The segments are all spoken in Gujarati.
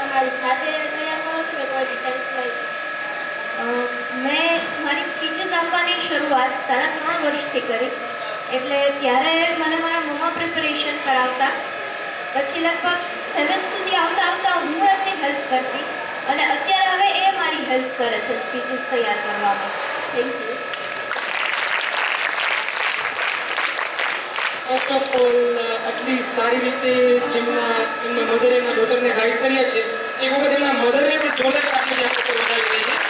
તમારી જાતે તૈયાર કરો છો કે કોઈ ડિફેન્સ મેં મારી સ્પીચીસ આપવાની શરૂઆત 3.5 વર્ષથી કરી. એટલે ત્યારે મને મારા મમ્મા પ્રિપેરેશન કરાવતા, પછી લગભગ 7th સુધી આવતા આવતા હું એમની હેલ્પ કરતી અને અત્યારે હવે એ મારી હેલ્પ કરે છે સ્પીચીસ તૈયાર કરવામાં. Thank you. First of all આટલી સારી રીતે જેમના એમના મધરે એમના ડોટરને ગાઈડ કર્યા છે, એક વખત એમના મધરે પણ જોરદાર આપણી આપણે વધાવી દઈએ.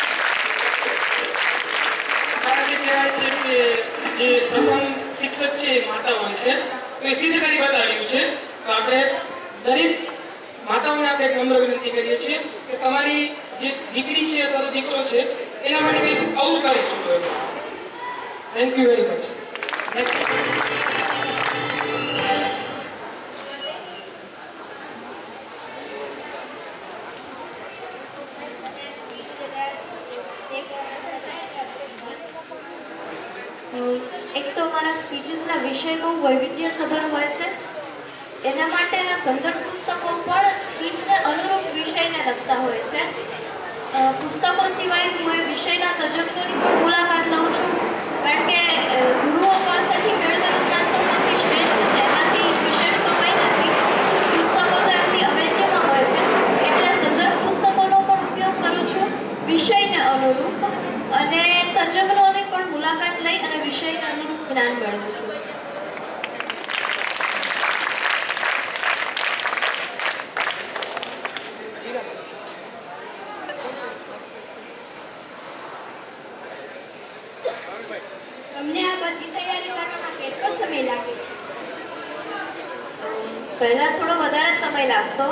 કારણ કે કહેવાય છે કે જે પ્રથમ શિક્ષક છે એ માતા હોય છે, તો એ સિદ્ધ કરી બતાવ્યું છે. તો આપણે દરેક માતાઓને આપણે એક નમ્ર વિનંતી કરીએ છીએ કે તમારી જે દીકરી છે અથવા તો દીકરો છે એના માટે કંઈક આવું કરે છો. Thank you very much. Next. એક તો મારા સ્પીચીસના વિષય બહુ વૈવિધ્યસભર હોય છે. એના માટેના સંદર્ભ પુસ્તકો પણ સ્પીચને અનુરૂપ વિષયને લગતા હોય છે. પુસ્તકો સિવાય હું એ વિષયના તજજ્ઞોની પણ મુલાકાત લઉં છું, કારણ કે ગુરુઓ પાસેથી મેળવેલું જ્ઞાન તો સૌથી શ્રેષ્ઠ છે, એનાથી વિશેષ તો કંઈ નથી. પુસ્તકો તો એમની અવેજ્યમાં હોય છે, એટલે સંદર્ભ પુસ્તકોનો પણ ઉપયોગ કરું છું વિષયને અનુરૂપ, અને તજજ્ઞોની પણ મુલાકાત લઈ અને વિષયને અનુરૂપ જ્ઞાન મેળવું છું. તમને આ બધી તૈયારી કરવામાં કેટલો સમય લાગે છે? પહેલા થોડો વધારે સમય લાગતો.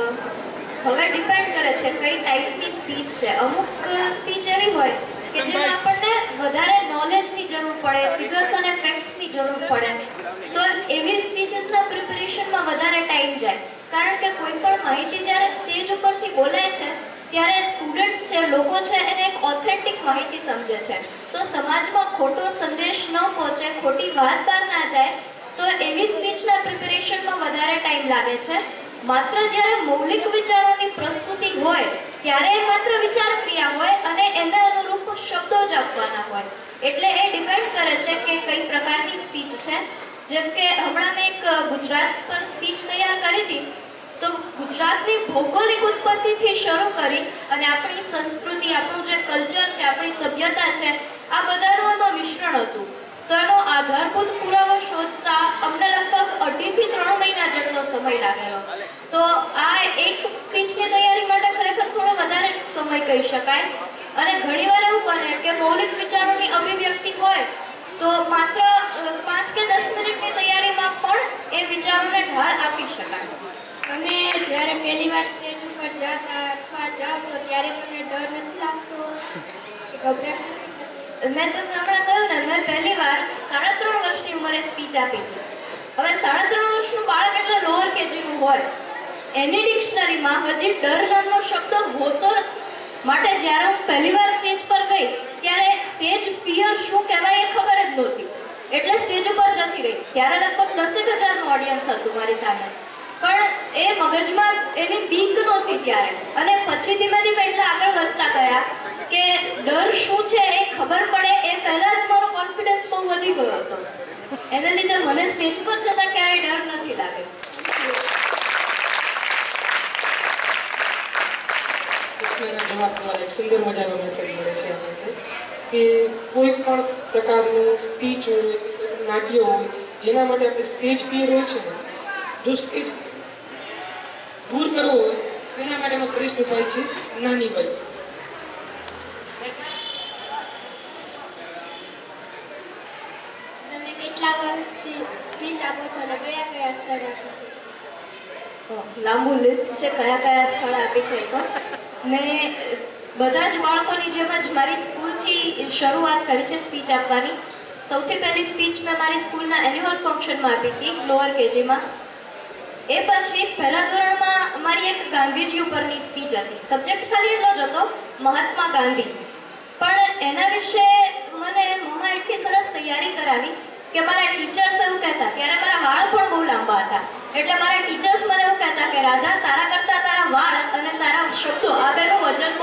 હવે ડિપેન્ડ કરે છે કઈ ટાઈપની સ્પીચ છે. અમુક સ્પીચ એવી હોય કે જેમાં આપણને વધારે નોલેજની જરૂર પડે, ફિગર્સ અને ફેક્ટ્સની જરૂર પડે, તો એવી સ્પીચીસના પ્રિપેરેશનમાં વધારે ટાઈમ જાય. કારણ કે કોઈ પણ માહિતી જ્યારે સ્ટેજ ઉપરથી બોલાય છે ત્યારે સ્ટુડન્ટ્સ છે, લોકો છે, એને એક ઓથેન્ટિક માહિતી સમજે છે. તો સમાજમાં ખોટો સંદેશ ન પહોંચે, ખોટી વાત બહાર ના જાય, તો એવી સ્પીચના પ્રિપેરેશનમાં વધારે ટાઈમ લાગે છે. માત્ર જ્યારે મૌલિક વિચારોની પ્રસ્તુતિ હોય ત્યારે એ માત્ર વિચાર ક્રિયા હોય અને એના અનુરૂપ શબ્દો જ આપવાના હોય. એટલે એ ડિપેન્ડ કરે છે કે કઈ પ્રકારની સ્પીચ છે. જેમ કે હમણાં મેં એક ગુજરાત પર સ્પીચ તૈયાર કરી હતી, તો ગુજરાતની ભૌગોલિક ઉત્પત્તિથી શરૂ કરી અને આપણી સંસ્કૃતિ, આપણું જે કલ્ચર છે, આપણી સભ્યતા છે, આ બધાનું એમાં મિશ્રણ હતું. તો એનો આધારભૂત પુરાવો શોધતા અમને લગભગ 2.5 થી 3 મહિના જેટલો સમય લાગેલો. તો આ એક સ્પીચની તૈયારી માટે ખરેખર થોડો વધારે સમય કહી શકાય. અને ઘણીવાર એવું બને કે મૌલિક વિચારોની અભિવ્યક્તિ હોય તો માત્ર 5 કે 10 મિનિટની તૈયારીમાં પણ એ વિચારોને ઢાળ આપી શકાય. તમે જ્યારે પહેલી વાર સ્ટેજ ઉપર જાતા અથવા જાઓ તો ત્યારે તમને ડર નથી લાગતો કે ગભરાટ? મેં તમને હમણાં કહ્યું ને, મેં પહેલી વાર 3.5 વર્ષની ઉંમરે સ્પીચ આપી હતી. હવે 3.5 વર્ષનું બાળક એટલે લોઅર કેજીનું હોય, એની ડિક્શનરીમાં હજી ડર નામનો શબ્દ હોતો. માટે જ્યારે હું પહેલી વાર સ્ટેજ પર ગઈ ત્યારે સ્ટેજ ફિયર શું કહેવાય એ ખબર જ નહોતી, એટલે સ્ટેજ ઉપર જતી રહી. ત્યારે લગભગ 10,000નું ઓડિયન્સ હતું મારી સામે, પણ એ મગજમાં એની બીક નહોતી ત્યારે. અને પછી ધીમે ધીમે એટલે આગળ વધતા ગયા કે ડર શું છે એ ખબર પડે એ પહેલા જ મારો કોન્ફિડન્સ બહુ વધી ગયો હતો. એને લીધે મને સ્ટેજ પર જતા ક્યારેય ડર નથી લાગ્યો. પ્રશ્નના જવાબ દ્વારા એક સુંદર મજાનો મેસેજ મળે છે આપણને કે કોઈ પણ પ્રકારનું સ્પીચ હોય, નાટ્ય હોય, જેના માટે આપણે સ્ટેજ ફિયર હોય છે, જો સ્ટેજ દૂર કરવો હોય તેના માટેનો શ્રેષ્ઠ ઉપાય છે નાની વય. તમે કેટલા વર્ષથી સ્પીચ આપો છો અને કયા કયા સ્થળ આપો છો? લાંબુ લિસ્ટ છે કયા કયા સ્થળ આપી છે. તો મેં બધા જ બાળકોની જેમ જ મારી સ્કૂલથી શરૂઆત કરી છે સ્પીચ આપવાની. સૌથી પહેલી સ્પીચ મેં મારી સ્કૂલના એન્યુઅલ ફંક્શનમાં આપી હતી, લોઅર કેજીમાં. એ પછી પહેલા ધોરણમાં મારી એક ગાંધીજી ઉપરની સ્પીચ હતી. સબ્જેક્ટ ખાલી એટલો જ હતો, મહાત્મા ગાંધી. પણ એના વિશે મને મમ્મા એટલી સરસ તૈયારી કરાવી કે મારા ટીચર્સ એવું કહેતા, ત્યારે મારા વાળ પણ બહુ લાંબા હતા, એટલે મારા ટીચર્સ મને એવું કહેતા કે રાધા, તારા કરતાં તારા વાળ અને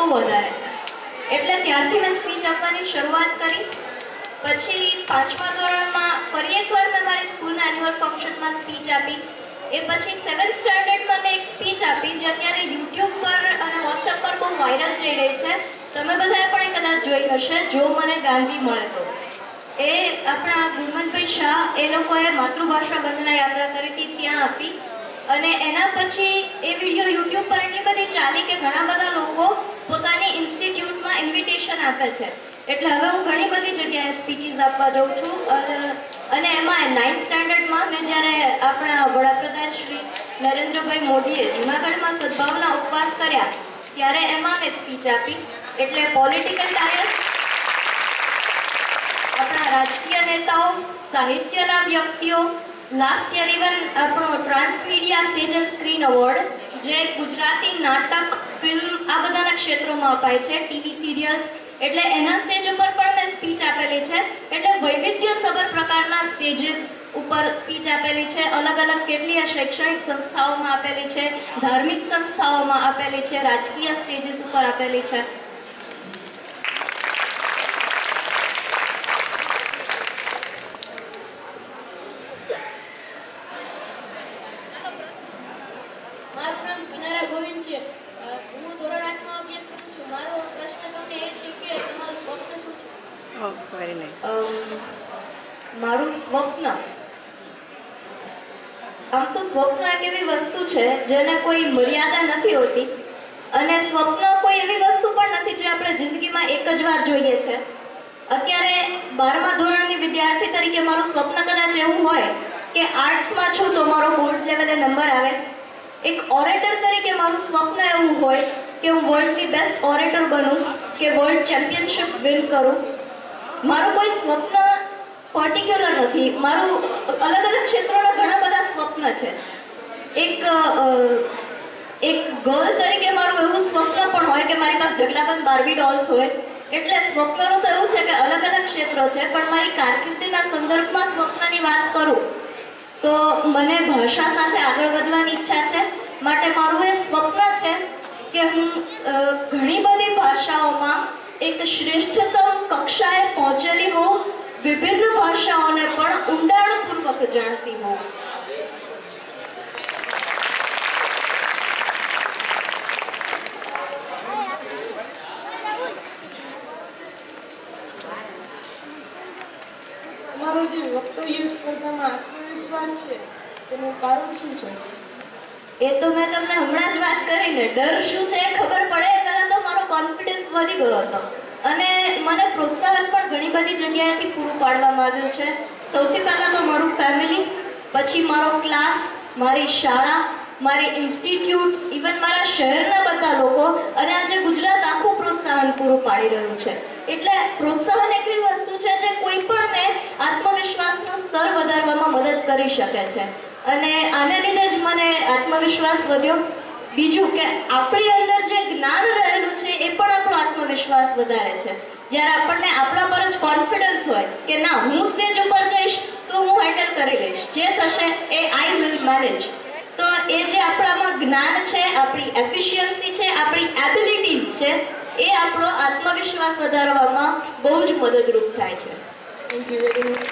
બહુ વધારે છે. એટલે ત્યારથી મેં સ્પીચ આપવાની શરૂઆત કરી. પછી 5મા ધોરણમાં ફરી એકવાર મેં મારી સ્કૂલના એન્યુઅલ ફંક્શનમાં સ્પીચ આપી. એ પછી 7th સ્ટાન્ડર્ડમાં મેં એક સ્પીચ આપી જે અત્યારે યુટ્યુબ પર અને વોટ્સએપ પર બહુ વાયરલ જઈ રહી છે. તમે બધાએ પણ કદાચ જોઈ હશે, જો મને ગાંધી મળે તો. એ આપણા ગુણવંતભાઈ શાહ એ લોકોએ માતૃભાષા વંદના યાત્રા કરી હતી, ત્યાં આપી. અને એના પછી એ વિડીયો યુટ્યુબ પર એટલી બધી ચાલી કે ઘણા બધા લોકો પોતાની ઇન્સ્ટિટ્યૂટમાં ઇન્વિટેશન આપે છે. એટલે હવે હું ઘણી બધી જગ્યાએ સ્પીચીસ આપવા જાઉં છું. અને એમાં 9th સ્ટાન્ડર્ડમાં મેં જ્યારે આપણા વડાપ્રધાન શ્રી નરેન્દ્રભાઈ મોદીએ જૂનાગઢમાં સદભાવના ઉપવાસ કર્યા ત્યારે એમાં મેં સ્પીચ આપી. એટલે પોલિટિકલ ટાયર્સ, આપણા રાજકીય નેતાઓ, સાહિત્યના વ્યક્તિઓ, લાસ્ટ યર ઇવન આપણો Transmedia stage and screen award જે ગુજરાતી નાટક, ફિલ્મ આ બધાના ક્ષેત્રોમાં અપાય છે, ટીવી સિરિયલ્સ, એટલે એના સ્ટેજ ઉપર પણ મેં સ્પીચ આપેલી છે. એટલે વૈવિધ્યસભર પ્રકારના સ્ટેજીસ ઉપર સ્પીચ આપેલી છે. અલગ અલગ કેટલી શૈક્ષણિક સંસ્થાઓમાં આપેલી છે, ધાર્મિક સંસ્થાઓમાં આપેલી છે, રાજકીય સ્ટેજીસ ઉપર આપેલી છે. મારું નામ કિનારા ગોવિંદ છે. હું ધોરણ 8માં અભ્યાસ કરું છું. મારો પ્રશ્ન તમને એ છે કે તમારું સ્વપ્ન શું છે? Very nice. મારું સ્વપ્ન, આમ તો સ્વપ્ન એક એવી વસ્તુ છે જેને કોઈ મર્યાદા નથી હોતી. અને સ્વપ્ન કોઈ એવી વસ્તુ પણ નથી જે આપણે જિંદગીમાં એક જ વાર જોઈએ છે. અત્યારે 12મા ધોરણની વિદ્યાર્થી તરીકે મારું સ્વપ્ન કદાચ એવું હોય કે આર્ટ્સમાં છું તો મારો ગોલ્ડ લેવલે નંબર આવે. એક ઓરેટર તરીકે મારું સ્વપ્ન એવું હોય કે હું વર્લ્ડની બેસ્ટ ઓરેટર બનું, કે વર્લ્ડ ચેમ્પિયનશિપ વિન કરું. મારું કોઈ સ્વપ્ન પર્ટિક્યુલર નથી. મારું અલગ અલગ ક્ષેત્રોના ઘણા બધા સ્વપ્ન છે. એક ગર્લ તરીકે મારું એવું સ્વપ્ન પણ હોય કે મારી પાસે ઢગલાબંધ બાર્બી ડોલ્સ હોય. એટલે સ્વપ્નનું તો એવું છે કે અલગ અલગ ક્ષેત્રો છે. પણ મારી કારકિર્દીના સંદર્ભમાં સ્વપ્નની વાત કરું તો મને ભાષા સાથે આગળ વધવાની ઈચ્છા છે. માટે મારું એ સ્વપ્ન છે કે હું ઘણી બધી ભાષાઓમાં એક શ્રેષ્ઠતમ કક્ષાએ પહોંચેલી હોઉં, વિવિધ ભાષાઓને પણ ઊંડાણપૂર્વક જાણતી હોઉં. તમારો જે વક્તવ્ય સ્પર્ધામાં આત્મવિશ્વાસ છે તેનું કારણ શું છે? એ તો મેં તમને હમણાં જ વાત કરીને, ડર શું છે એ ખબર પડે પહેલા તો મારો કોન્ફિડન્સ વધી ગયો હતો. અને મને પ્રોત્સાહન પણ ઘણી બધી જગ્યાએથી પૂરું પાડવામાં આવ્યું છે. સૌથી પહેલાં તો મારું ફેમિલી, પછી મારો ક્લાસ, મારી શાળા, મારી ઇન્સ્ટિટ્યૂટ, ઇવન મારા શહેરના બધા લોકો, અને આજે ગુજરાત આખું પ્રોત્સાહન પૂરું પાડી રહ્યું છે. એટલે પ્રોત્સાહન એવી વસ્તુ છે જે કોઈ પણને આત્મવિશ્વાસનું સ્તર વધારવામાં મદદ કરી શકે છે. અને આને લીધે જ મને આત્મવિશ્વાસ વધ્યો. બીજું કે આપણી અંદર જે જ્ઞાન રહેલું છે એ પણ આપણો આત્મવિશ્વાસ વધારે છે. જ્યારે આપણને આપણા પર જ કોન્ફિડન્સ હોય કે ના, હું સ્ટેજ ઉપર જઈશ તો હું હેન્ડલ કરી લઈશ, જે થશે એ આઈ વિલ મેનેજ. તો એ જે આપણામાં જ્ઞાન છે, આપણી એફિશિયન્સી છે, આપણી એબિલિટીઝ છે, એ આપણો આત્મવિશ્વાસ વધારવામાં બહુ જ મદદરૂપ થાય છે. Thank you very much.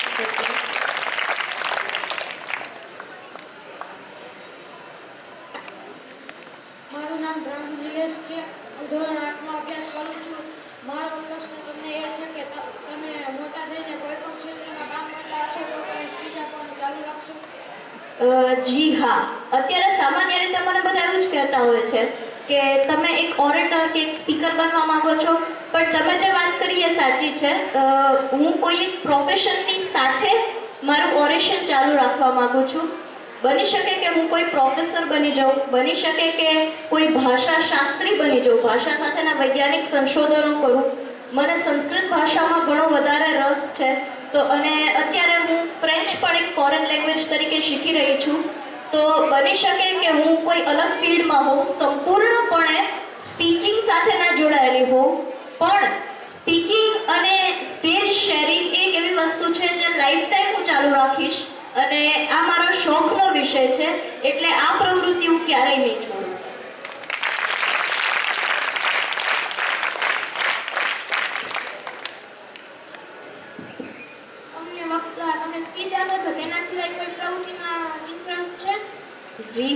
મારું નામ ધ્રાંગુ નિલેશ છે. હું ધોરણ 8માં અભ્યાસ કરું છું. મારો પ્રશ્ન તમને એ છે કે તમે મોટા થઈને કોઈ પણ ક્ષેત્રમાં કામ કરતા હશો તો તમે સ્પીચ આપવાનું ચાલુ રાખશો? જી હા. અત્યારે સામાન્ય રીતે મને બધા એવું જ કહેતા હોય છે કે તમે એક ઓરેટર કે એક સ્પીકર બનવા માંગો છો. પણ તમે જે વાત કરી એ સાચી છે. હું કોઈ એક પ્રોફેશનની સાથે મારું ઓરેશન ચાલુ રાખવા માંગુ છું. બની શકે કે હું કોઈ પ્રોફેસર બની જાઉં, બની શકે કે કોઈ ભાષા શાસ્ત્રી બની જાઉં, ભાષા સાથેના વૈજ્ઞાનિક સંશોધનો કરું. મને સંસ્કૃત ભાષામાં ઘણો વધારે રસ છે. તો અને અત્યારે હું ફ્રેન્ચ પણ એક ફોરેન લેંગ્વેજ તરીકે શીખી રહી છું. તો બની શકે કે હું કોઈ અલગ ફિલ્ડમાં હોઉં, સંપૂર્ણપણે સ્પીકિંગ સાથે ના જોડાયેલી હોઉં, પણ સ્પીકિંગ અને સ્ટેજ શેરિંગ એક એવી વસ્તુ છે જે લાઈફ ટાઈમ હું ચાલુ રાખીશ. અને આ મારો શોખનો વિષય છે, એટલે આ પ્રવૃત્તિ હું ક્યારેય નહીં છોડું.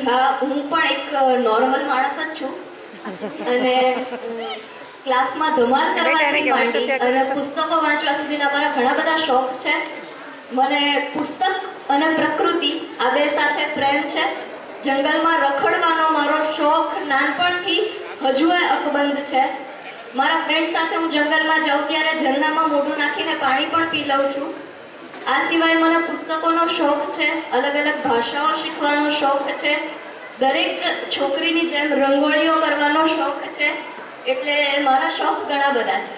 હા, હું પણ એક નોર્મલ માણસ જ છું અને ક્લાસમાં ધમાલ કરવાથી માંડી અને પુસ્તકો વાંચવા સુધીના મારા ઘણા બધા શોખ છે. મને પુસ્તક અને પ્રકૃતિ આ બે સાથે પ્રેમ છે. જંગલમાં રખડવાનો મારો શોખ નાનપણથી હજુએ અકબંધ છે. મારા ફ્રેન્ડ સાથે હું જંગલમાં જાઉં ત્યારે ઝરણામાં મોઢું નાખીને પાણી પણ પી લઉં છું. આ સિવાય મને પુસ્તકોનો શોખ છે, અલગ અલગ ભાષાઓ શીખવાનો શોખ છે, દરેક છોકરીની જેમ રંગોળીઓ કરવાનો શોખ છે. એટલે મારા શોખ ઘણા બધા છે.